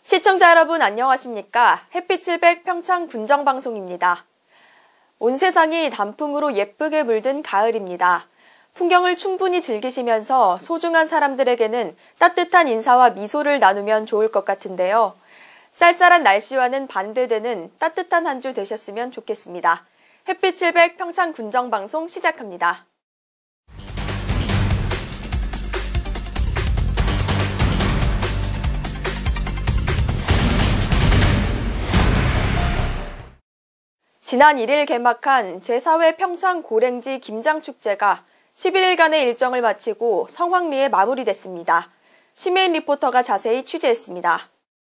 시청자 여러분 안녕하십니까? 햇빛 700 평창 군정방송입니다. 온 세상이 단풍으로 예쁘게 물든 가을입니다. 풍경을 충분히 즐기시면서 소중한 사람들에게는 따뜻한 인사와 미소를 나누면 좋을 것 같은데요. 쌀쌀한 날씨와는 반대되는 따뜻한 한 주 되셨으면 좋겠습니다. 햇빛 700 평창 군정방송 시작합니다. 지난 1일 개막한 제4회 평창 고랭지 김장축제가 11일간의 일정을 마치고 성황리에 마무리됐습니다. 심혜인 리포터가 자세히 취재했습니다.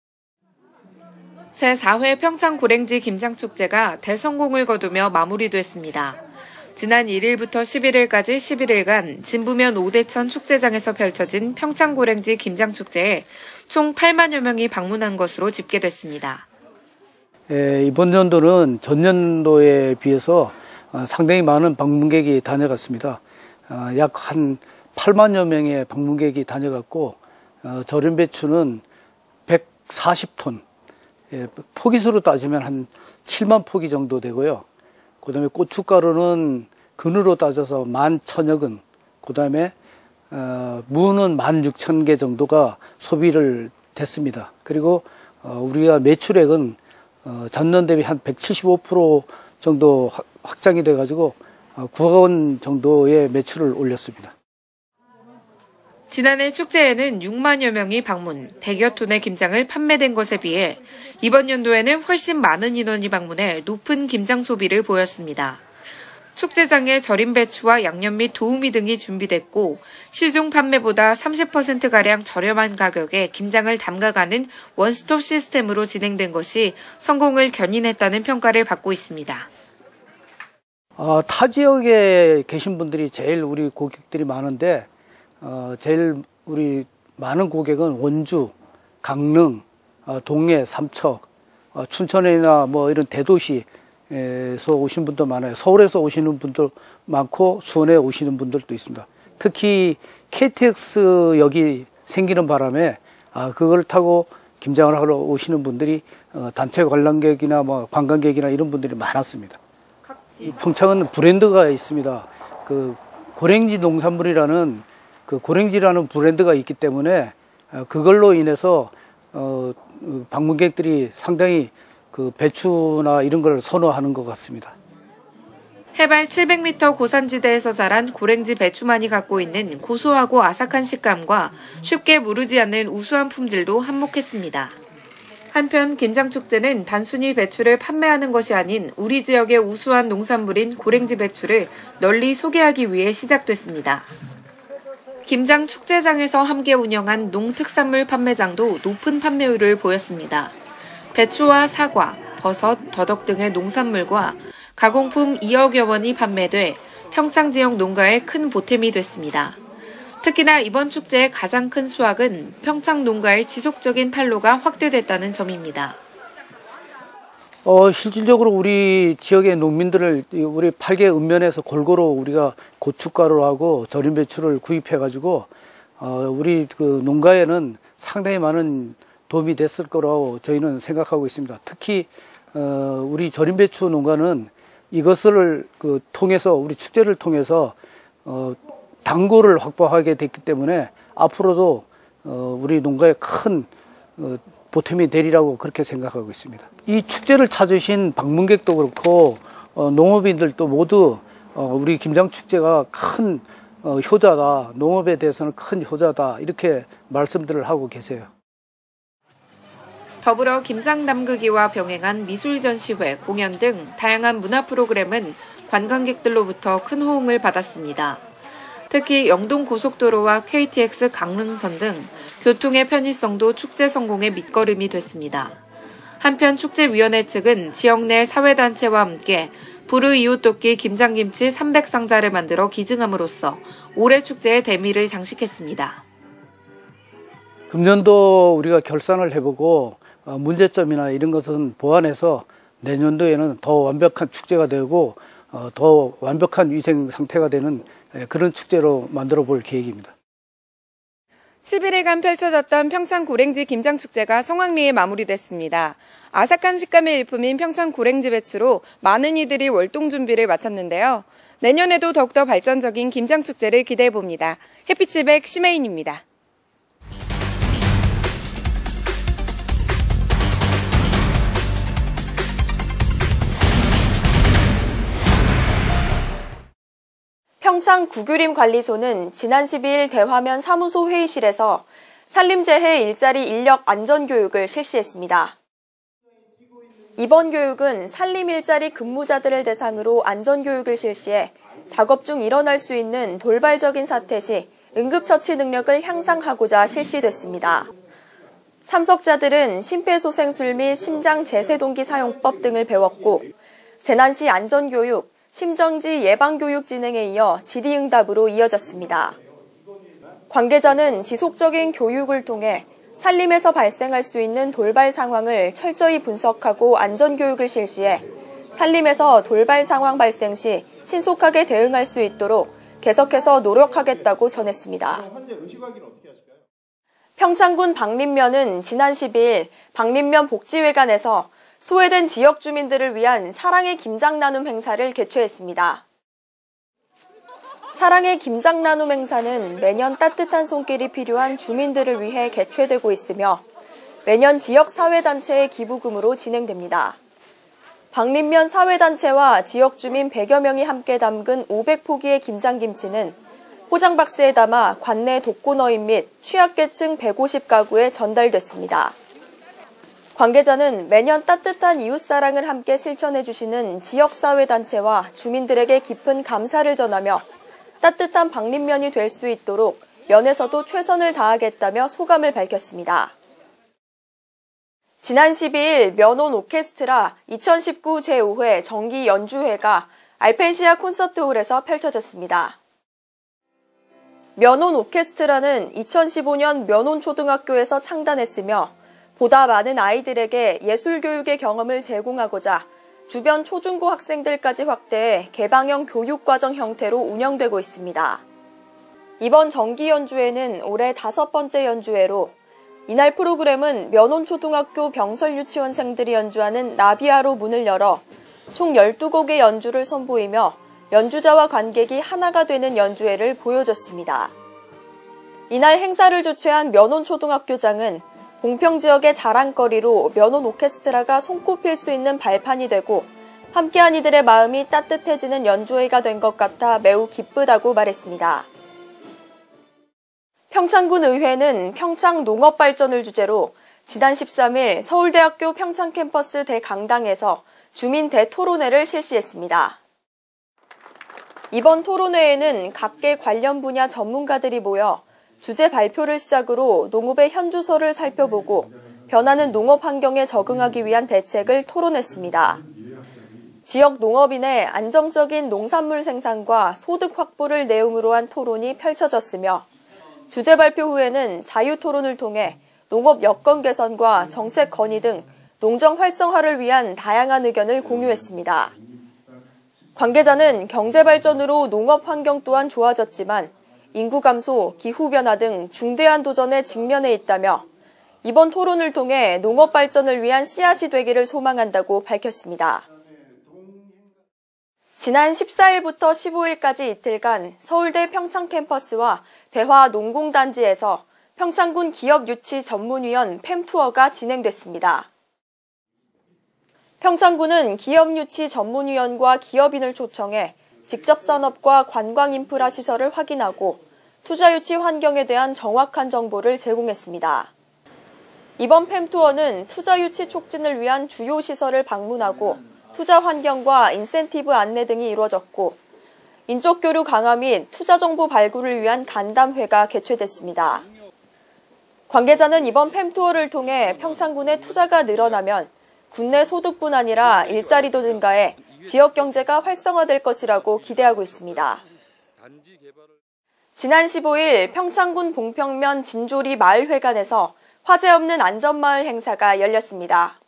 제4회 평창 고랭지 김장축제가 대성공을 거두며 마무리됐습니다. 지난 1일부터 11일까지 11일간 진부면 오대천 축제장에서 펼쳐진 평창 고랭지 김장축제에 총 8만여 명이 방문한 것으로 집계됐습니다. 이번 연도는 전년도에 비해서 상당히 많은 방문객이 다녀갔습니다. 약 한 8만여 명의 방문객이 다녀갔고 절임 배추는 140톤, 포기수로 따지면 한 7만 포기 정도 되고요. 그 다음에 고춧가루는 근으로 따져서 11,000여 근, 그 다음에 무는 16,000개 정도가 소비를 됐습니다. 그리고 우리가 매출액은 전년 대비 한 175% 정도 확장이 돼가지고 9억 원 정도의 매출을 올렸습니다. 지난해 축제에는 6만여 명이 방문, 100여 톤의 김장을 판매된 것에 비해 이번 연도에는 훨씬 많은 인원이 방문해 높은 김장 소비를 보였습니다. 축제장에 절임 배추와 양념 및 도우미 등이 준비됐고 시중 판매보다 30%가량 저렴한 가격에 김장을 담가가는 원스톱 시스템으로 진행된 것이 성공을 견인했다는 평가를 받고 있습니다. 타 지역에 계신 분들이 제일 우리 고객들이 많은데 제일 우리 많은 고객은 원주, 강릉, 동해, 삼척, 춘천이나 뭐 이런 대도시 에서 오신 분도 많아요. 서울에서 오시는 분도 많고 수원에 오시는 분들도 있습니다. 특히 KTX역이 생기는 바람에 그걸 타고 김장을 하러 오시는 분들이 단체 관람객이나 뭐 관광객이나 이런 분들이 많았습니다. 평창은 브랜드가 있습니다. 그 고랭지 농산물이라는 그 고랭지라는 브랜드가 있기 때문에 그걸로 인해서 방문객들이 상당히 그 배추나 이런 걸 선호하는 것 같습니다. 해발 700m 고산지대에서 자란 고랭지 배추만이 갖고 있는 고소하고 아삭한 식감과 쉽게 무르지 않는 우수한 품질도 한몫했습니다. 한편 김장축제는 단순히 배추를 판매하는 것이 아닌 우리 지역의 우수한 농산물인 고랭지 배추를 널리 소개하기 위해 시작됐습니다. 김장축제장에서 함께 운영한 농특산물 판매장도 높은 판매율을 보였습니다. 배추와 사과, 버섯, 더덕 등의 농산물과 가공품 2억여 원이 판매돼 평창 지역 농가에 큰 보탬이 됐습니다. 특히나 이번 축제의 가장 큰 수확은 평창 농가의 지속적인 판로가 확대됐다는 점입니다. 실질적으로 우리 지역의 농민들을 우리 8개 읍면에서 골고루 우리가 고춧가루하고 절임 배추를 구입해가지고 우리 그 농가에는 상당히 많은 도움이 됐을 거라고 저희는 생각하고 있습니다. 특히 우리 절임 배추 농가는 이것을 통해서 우리 축제를 통해서 단골을 확보하게 됐기 때문에 앞으로도 우리 농가에 큰 보탬이 되리라고 그렇게 생각하고 있습니다. 이 축제를 찾으신 방문객도 그렇고 농업인들도 모두 우리 김장축제가 큰 효자다, 농업에 대해서는 큰 효자다 이렇게 말씀들을 하고 계세요. 더불어 김장 담그기와 병행한 미술 전시회, 공연 등 다양한 문화 프로그램은 관광객들로부터 큰 호응을 받았습니다. 특히 영동 고속도로와 KTX 강릉선 등 교통의 편의성도 축제 성공의 밑거름이 됐습니다. 한편 축제위원회 측은 지역 내 사회단체와 함께 부르 이웃돕기 김장김치 300상자를 만들어 기증함으로써 올해 축제의 대미를 장식했습니다. 금년도 우리가 결산을 해보고 문제점이나 이런 것은 보완해서 내년도에는 더 완벽한 축제가 되고 더 완벽한 위생 상태가 되는 그런 축제로 만들어 볼 계획입니다. 11일간 펼쳐졌던 평창 고랭지 김장축제가 성황리에 마무리됐습니다. 아삭한 식감의 일품인 평창 고랭지 배추로 많은 이들이 월동 준비를 마쳤는데요. 내년에도 더욱더 발전적인 김장축제를 기대해봅니다. 햇빛700 심혜인입니다. 평창구규림관리소는 지난 12일 대화면 사무소 회의실에서 산림재해 일자리 인력 안전교육을 실시했습니다. 이번 교육은 산림 일자리 근무자들을 대상으로 안전교육을 실시해 작업 중 일어날 수 있는 돌발적인 사태 시 응급처치 능력을 향상하고자 실시됐습니다. 참석자들은 심폐소생술 및 심장제세동기 사용법 등을 배웠고 재난 시 안전교육, 심정지 예방교육 진행에 이어 질의응답으로 이어졌습니다. 관계자는 지속적인 교육을 통해 산림에서 발생할 수 있는 돌발 상황을 철저히 분석하고 안전교육을 실시해 산림에서 돌발 상황 발생 시 신속하게 대응할 수 있도록 계속해서 노력하겠다고 전했습니다. 평창군 박림면은 지난 12일 박림면 복지회관에서 소외된 지역 주민들을 위한 사랑의 김장 나눔 행사를 개최했습니다. 사랑의 김장 나눔 행사는 매년 따뜻한 손길이 필요한 주민들을 위해 개최되고 있으며 매년 지역 사회단체의 기부금으로 진행됩니다. 박림면 사회단체와 지역 주민 100여 명이 함께 담근 500포기의 김장김치는 포장박스에 담아 관내 독거노인 및 취약계층 150가구에 전달됐습니다. 관계자는 매년 따뜻한 이웃사랑을 함께 실천해 주시는 지역사회단체와 주민들에게 깊은 감사를 전하며 따뜻한 박림면이 될 수 있도록 면에서도 최선을 다하겠다며 소감을 밝혔습니다. 지난 12일 면온 오케스트라 2019 제5회 정기 연주회가 알펜시아 콘서트홀에서 펼쳐졌습니다. 면온 오케스트라는 2015년 면온초등학교에서 창단했으며 보다 많은 아이들에게 예술교육의 경험을 제공하고자 주변 초중고 학생들까지 확대해 개방형 교육과정 형태로 운영되고 있습니다. 이번 정기 연주회는 올해 5번째 연주회로 이날 프로그램은 면온초등학교 병설유치원생들이 연주하는 나비아로 문을 열어 총 12곡의 연주를 선보이며 연주자와 관객이 하나가 되는 연주회를 보여줬습니다. 이날 행사를 주최한 면온초등학교장은 공평지역의 자랑거리로 면온 오케스트라가 손꼽힐 수 있는 발판이 되고 함께한 이들의 마음이 따뜻해지는 연주회가 된 것 같아 매우 기쁘다고 말했습니다. 평창군 의회는 평창 농업 발전을 주제로 지난 13일 서울대학교 평창캠퍼스 대강당에서 주민 대토론회를 실시했습니다. 이번 토론회에는 각계 관련 분야 전문가들이 모여 주제 발표를 시작으로 농업의 현주소를 살펴보고 변하는 농업 환경에 적응하기 위한 대책을 토론했습니다. 지역 농업인의 안정적인 농산물 생산과 소득 확보를 내용으로 한 토론이 펼쳐졌으며 주제 발표 후에는 자유토론을 통해 농업 여건 개선과 정책 건의 등 농정 활성화를 위한 다양한 의견을 공유했습니다. 관계자는 경제 발전으로 농업 환경 또한 좋아졌지만 인구 감소, 기후변화 등 중대한 도전에 직면해 있다며 이번 토론을 통해 농업 발전을 위한 씨앗이 되기를 소망한다고 밝혔습니다. 지난 14일부터 15일까지 이틀간 서울대 평창캠퍼스와 대화농공단지에서 평창군 기업유치 전문위원 팸투어가 진행됐습니다. 평창군은 기업유치 전문위원과 기업인을 초청해 직접 산업과 관광 인프라 시설을 확인하고 투자 유치 환경에 대한 정확한 정보를 제공했습니다. 이번 팸투어는 투자 유치 촉진을 위한 주요 시설을 방문하고 투자 환경과 인센티브 안내 등이 이루어졌고 인적 교류 강화 및 투자 정보 발굴을 위한 간담회가 개최됐습니다. 관계자는 이번 팸투어를 통해 평창군의 투자가 늘어나면 군내 소득뿐 아니라 일자리도 증가해 지역 경제가 활성화될 것이라고 기대하고 있습니다. 지난 15일 평창군 봉평면 진조리 마을회관에서 화재 없는 안전마을 행사가 열렸습니다.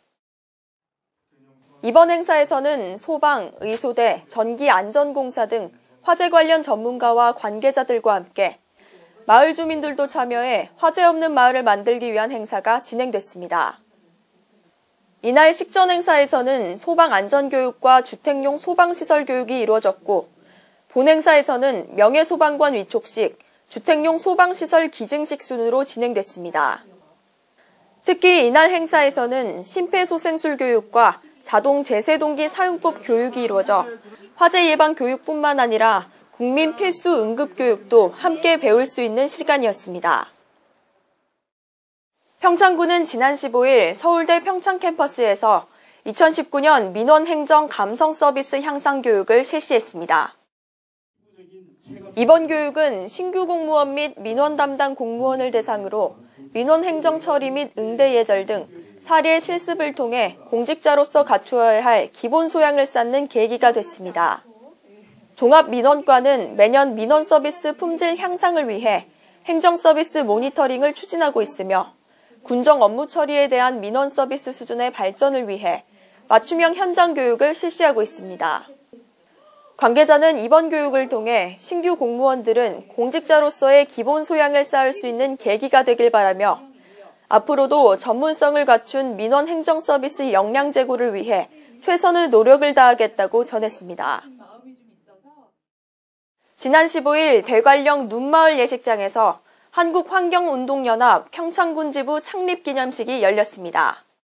이번 행사에서는 소방, 의소대, 전기안전공사 등 화재 관련 전문가와 관계자들과 함께 마을 주민들도 참여해 화재 없는 마을을 만들기 위한 행사가 진행됐습니다. 이날 식전 행사에서는 소방 안전교육과 주택용 소방시설 교육이 이루어졌고, 본 행사에서는 명예소방관 위촉식, 주택용 소방시설 기증식 순으로 진행됐습니다. 특히 이날 행사에서는 심폐소생술 교육과 자동 제세동기 사용법 교육이 이루어져 화재 예방 교육뿐만 아니라 국민 필수 응급 교육도 함께 배울 수 있는 시간이었습니다. 평창군은 지난 15일 서울대 평창 캠퍼스에서 2019년 민원행정 감성 서비스 향상 교육을 실시했습니다. 이번 교육은 신규 공무원 및 민원 담당 공무원을 대상으로 민원 행정 처리 및 응대 예절 등 사례 실습을 통해 공직자로서 갖추어야 할 기본 소양을 쌓는 계기가 됐습니다. 종합민원과는 매년 민원 서비스 품질 향상을 위해 행정 서비스 모니터링을 추진하고 있으며 군정 업무 처리에 대한 민원 서비스 수준의 발전을 위해 맞춤형 현장 교육을 실시하고 있습니다. 관계자는 이번 교육을 통해 신규 공무원들은 공직자로서의 기본 소양을 쌓을 수 있는 계기가 되길 바라며 앞으로도 전문성을 갖춘 민원 행정 서비스 역량 제고를 위해 최선의 노력을 다하겠다고 전했습니다. 지난 15일 대관령 눈마을 예식장에서 한국환경운동연합 평창군 지부 창립기념식이 열렸습니다.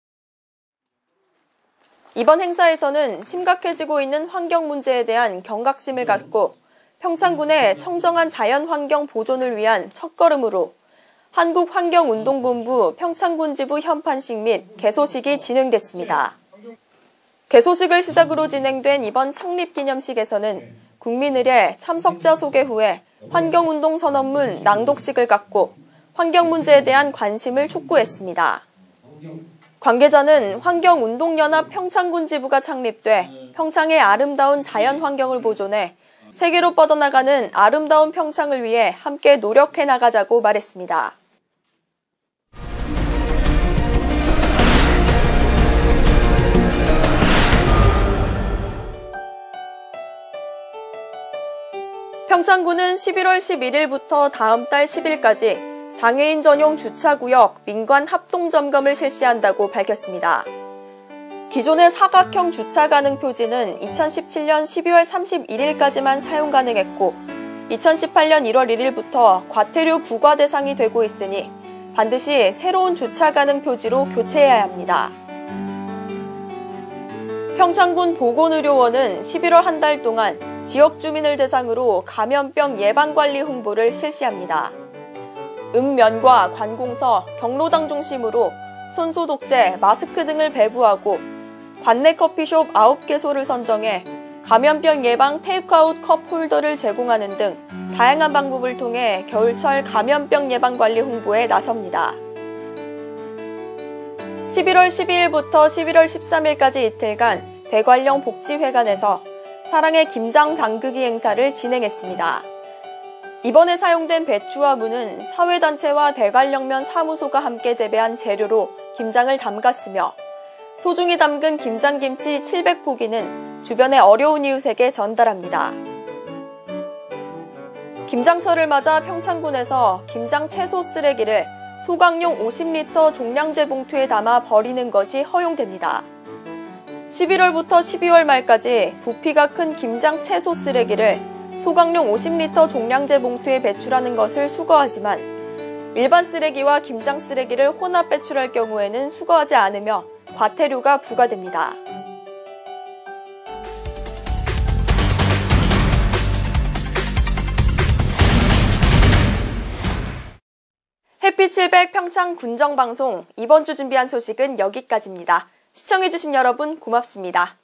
이번 행사에서는 심각해지고 있는 환경 문제에 대한 경각심을 갖고 평창군의 청정한 자연환경 보존을 위한 첫걸음으로 한국환경운동본부 평창군 지부 현판식 및 개소식이 진행됐습니다. 개소식을 시작으로 진행된 이번 창립기념식에서는 국민의례 참석자 소개 후에 환경운동 선언문 낭독식을 갖고 환경 문제에 대한 관심을 촉구했습니다. 관계자는 환경운동연합 평창군 지부가 창립돼 평창의 아름다운 자연환경을 보존해 세계로 뻗어나가는 아름다운 평창을 위해 함께 노력해 나가자고 말했습니다. 평창군은 11월 11일부터 다음 달 10일까지 장애인 전용 주차구역 민관 합동점검을 실시한다고 밝혔습니다. 기존의 사각형 주차 가능 표지는 2017년 12월 31일까지만 사용 가능했고 2018년 1월 1일부터 과태료 부과 대상이 되고 있으니 반드시 새로운 주차 가능 표지로 교체해야 합니다. 평창군 보건의료원은 11월 한 달 동안 지역 주민을 대상으로 감염병 예방관리 홍보를 실시합니다. 읍면과 관공서, 경로당 중심으로 손소독제, 마스크 등을 배부하고 관내 커피숍 9개소를 선정해 감염병 예방 테이크아웃 컵 홀더를 제공하는 등 다양한 방법을 통해 겨울철 감염병 예방관리 홍보에 나섭니다. 11월 12일부터 11월 13일까지 이틀간 대관령 복지회관에서 사랑의 김장 담그기 행사를 진행했습니다. 이번에 사용된 배추와 무는 사회단체와 대관령면 사무소가 함께 재배한 재료로 김장을 담갔으며 소중히 담근 김장김치 700포기는 주변의 어려운 이웃에게 전달합니다. 김장철을 맞아 평창군에서 김장 채소 쓰레기를 소각용 50리터 종량제 봉투에 담아 버리는 것이 허용됩니다. 11월부터 12월 말까지 부피가 큰 김장 채소 쓰레기를 소각용 50리터 종량제 봉투에 배출하는 것을 수거하지만 일반 쓰레기와 김장 쓰레기를 혼합 배출할 경우에는 수거하지 않으며 과태료가 부과됩니다. 해피 700 평창 군정방송 이번 주 준비한 소식은 여기까지입니다. 시청해주신 여러분 고맙습니다.